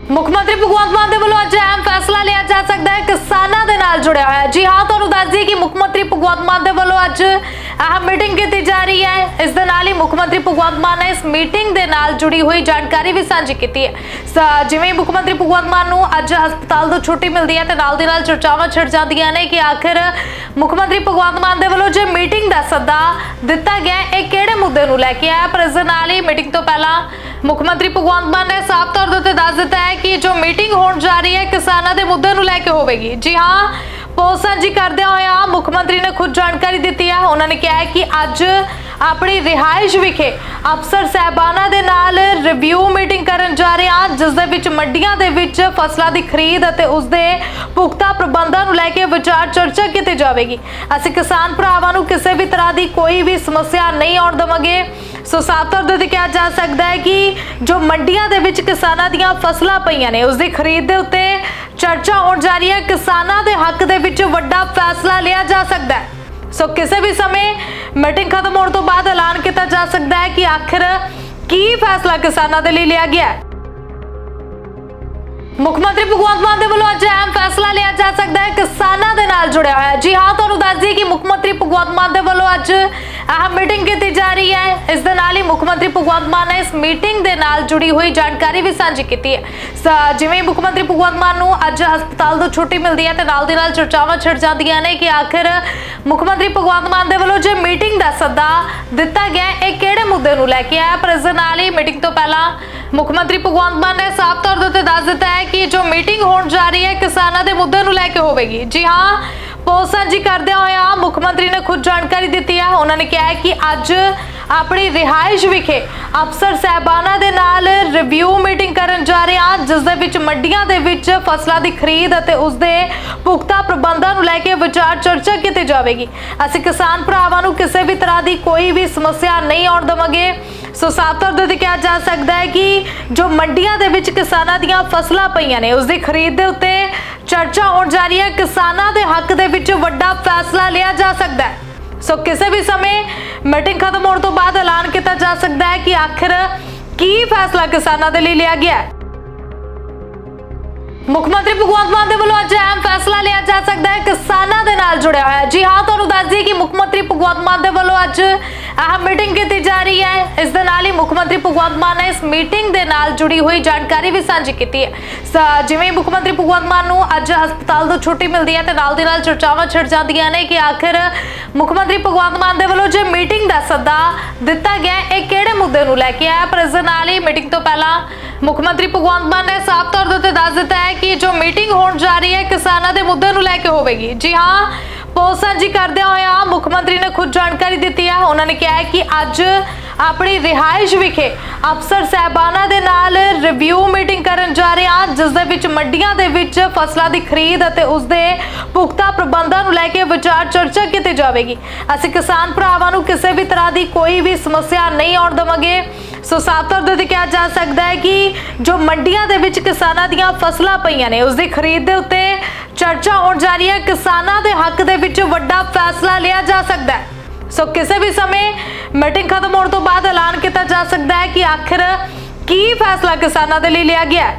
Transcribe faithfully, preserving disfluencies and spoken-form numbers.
मुख्यमंत्री भगवंत मान दे ਵੱਲੋਂ ਅੱਜ ਅਹਿਮ फैसला लिया जा सकता है किसानों के नाल जुड़िया होया। जी हाँ, ਤੁਹਾਨੂੰ ਦੱਸ ਦਈਏ कि मुख्यमंत्री भगवंत मान दे ਵੱਲੋਂ ਅੱਜ अहम मीटिंग की जा रही है। इस दे नाल ही मुख्यमंत्री भगवंत मान ने इस मीटिंग के नाल जुड़ी हुई जानकारी भी साझी की है। जिवें मुख्यमंत्री भगवंत मान नूं अज हस्पताल तो छुट्टी मिलती है तो नाल दी नाल चर्चावां छिड़ जांदियां ने कि आखिर मुख्यमंत्री भगवंत मान दे ਵੱਲੋਂ जो मीटिंग का सद्दा दिता गया है किहड़े मुद्दे नूं लैके आया। पर इस दे नाल ही मीटिंग तो पहला मुख्यमंत्री भगवंत मान ने साफ तौर पर दस दिता है कि जो मीटिंग होने जा रही है किसानों के मुद्दे नूं लैके होवेगी। जी हाँ, पोस्ट साझी करदे होया मुख्यमंत्री ने खुद जानकारी दी है। उन्होंने कहा है कि अज अपनी रिहाइश विखे अफसर साहबाना दे नाल रिव्यू मीटिंग करन जा रहे हैं, जिस दे विच मंडियां दे विच फसलों की खरीद अते उस दे पुख्ता प्रबंधां नूं लैके विचार चर्चा की जाएगी। असीं किसान भरावां नूं किसी भी तरह की कोई भी समस्या नहीं आउण देवांगे। सो साफ तौर पर कहा जा सकता है कि जो मंडियां दे विच किसानां दीयां फसलां पईयां ने उसकी खरीद दे उत्ते चर्चा होण जा रही है। किसानां दे हक दे विच वड्डा फैसला लिया जा सकता है। सो किसी भी समय मीटिंग खत्म होने तो बाद ऐलान किया जा सकता है कि आखिर की फैसला किसानों के लिए लिया गया है। मुख्यमंत्री भगवंत मान दे ਵੱਲੋਂ ਅੱਜ अहम फैसला लिया जा सकता है किसानों के नाल जुड़िया होया। जी हाँ, ਤੁਹਾਨੂੰ ਦੱਸ ਦਈਏ कि मुख्यमंत्री भगवंत मान दे ਵੱਲੋਂ ਅੱਜ अहम मीटिंग की जा रही है। इस दे नाल ही मुख्यमंत्री भगवंत मान ने इस मीटिंग के नाल जुड़ी हुई जानकारी भी साझी की है। जिवें मुख्यमंत्री भगवंत मान नूं अज हस्पताल तो छुट्टी मिलती है तो नाल दी नाल चर्चावां छिड़ जांदियां ने कि आखिर मुख्यमंत्री भगवंत मान दे ਵੱਲੋਂ जो मीटिंग का सद्दा दिता गया है किहड़े मुद्दे नूं लैके आया। पर इस दे नाल ही मीटिंग तो पहला मुख्यमंत्री भगवंत मान ने साफ तौर पर दस दिता है कि जो मीटिंग होने जा रही है किसानों के मुद्दे नूं लैके होवेगी। जी हाँ, पोस्ट साझी करदे होया मुख्यमंत्री ने खुद जानकारी दी है। उन्होंने कहा है कि अज अपनी रिहाइश विखे अफसर साहबाना दे नाल रिव्यू मीटिंग करन जा रहे हैं, जिस दे विच मंडियां दे विच फसलों की खरीद अते उस दे पुख्ता प्रबंधां नूं लैके विचार चर्चा की जाएगी। असीं किसान भरावां नूं किसी भी तरह की कोई भी समस्या नहीं आउण देवांगे। सो साफ तौर पर कहा जा सकता है कि जो मंडियां दे विच किसानां दीयां फसलां पईयां ने उसकी खरीद दे उत्ते चर्चा होण जा रही है। किसानों के हक दे विच वड्डा फैसला लिया जा सकता है। सो किसी भी समय मीटिंग खत्म होने तो बाद ऐलान किया जा सकता है कि आखिर की फैसला किसानों के लिए लिया गया है। मुख्यमंत्री भगवंत मान दे ਵੱਲੋਂ ਅੱਜ अहम फैसला लिया जा सकता है किसानों के नाल जुड़िया होया। जी हाँ, ਤੁਹਾਨੂੰ ਦੱਸ ਦਈਏ कि मुख्यमंत्री भगवंत मान दे ਵੱਲੋਂ ਅੱਜ अहम मीटिंग की जा रही है। इस दे नाल ही मुख्यमंत्री भगवंत मान ने इस मीटिंग के नाल जुड़ी हुई जानकारी भी साझी की है। जिवें मुख्यमंत्री भगवंत मान नूं अज हस्पताल तो छुट्टी मिलती है तो नाल दी नाल चर्चावां छिड़ जांदियां ने कि आखिर मुख्यमंत्री भगवंत मान दे ਵੱਲੋਂ जो मीटिंग का सद्दा दिता गया है किहड़े मुद्दे नूं लैके आया। पर इस दे नाल ही मीटिंग तो पहला मुख्यमंत्री भगवंत मान ने साफ तौर पर दस दिता है कि जो मीटिंग होने जा रही है किसानों के मुद्दे नूं लैके होवेगी। जी हाँ, पोस्ट साझी करदे होया मुख्यमंत्री ने खुद जानकारी दी है। उन्होंने कहा है कि अज अपनी रिहाइश विखे अफसर साहबाना दे नाल रिव्यू मीटिंग करन जा रहे हैं, जिस दे विच मंडियां दे विच फसलों की खरीद अते उस दे पुख्ता प्रबंधां नूं लैके विचार चर्चा की जाएगी। असीं किसान भरावां नूं किसी भी तरह की कोई भी समस्या नहीं आउण देवांगे। सो साफ तौर पर कहा जा सकता है कि जो मंडियां दे विच किसानां दीयां फसलां पईयां ने उसकी खरीद दे उत्ते चर्चा होण जा रही है। किसानों के हक दे विच वड्डा फैसला लिया जा सकता है। सो किसी भी समय मीटिंग खत्म होने तो बाद ऐलान किया जा सकता है कि आखिर की फैसला किसानों के लिए लिया गया है।